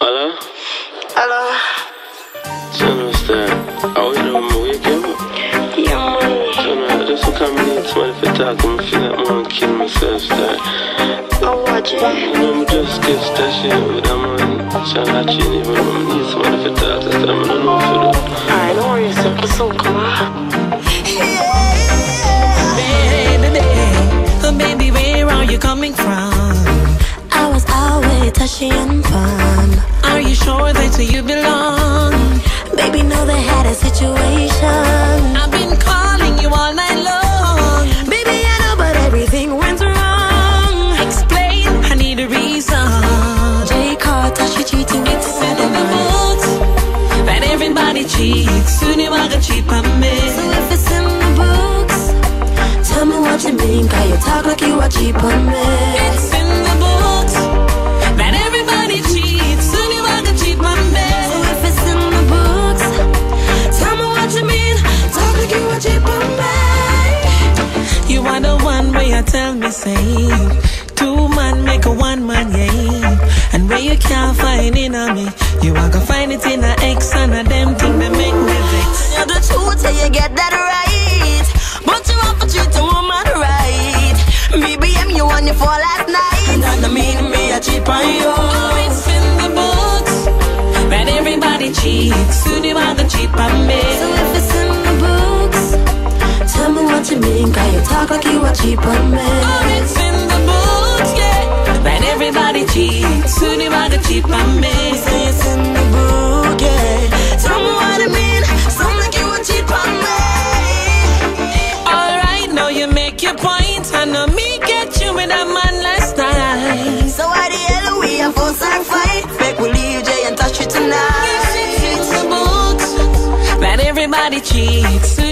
Hello? Hello? Son, what's that? Oh, you know, I'm awake, yeah? Yeah, man. Son, just come in and somebody for talking. I feel like I want to kill myself, that. Oh, watch it. You know, I just get stashed with that man. Son, I can't even need somebody for talking. I don't know what to do. Alright, don't worry yourself. The song come on. Baby, where are you coming from? I was always touchy and fun. Are you sure that's where you belong? Baby, know they had a situation. I've been calling you all night long. Baby, I know, but everything went wrong. Explain, I need a reason. J. Carl, touchy cheating with It's in the books that everybody cheats. Soon you are gonna cheat on me. So if it's in the books, tell me what you mean. Can you talk like you are cheap on me? It's in the books that everybody cheats. Soon you are gonna cheat on me. So if it's in the books, tell me what you mean. Talk like you are cheap on me. You are the one where you tell me say 2 man make a 1 man, yeah. And where you can't find it on me, you are gonna find it in a X and a them thing that make me vex. You're the truth till you get that right, but you want to treat a woman right. BBM you on your for last night, and that don't mean me a cheap on you. Oh, it's in the books that everybody cheats. Soon you are gonna cheat on me. So if it's in the books, tell me what you mean. Can you talk like you are cheap on me? Oh, it's in the books, yeah, that everybody cheats. Soon you are gonna cheat on me. Say it's in the book, yeah. Tell me what you mean. Sound like you are cheap on me. Alright, now you make your point. I know me get you with a man last night. So why the hell we a fuss and fight? Make we leave Jay and touch you tonight. It's in the books that everybody cheats.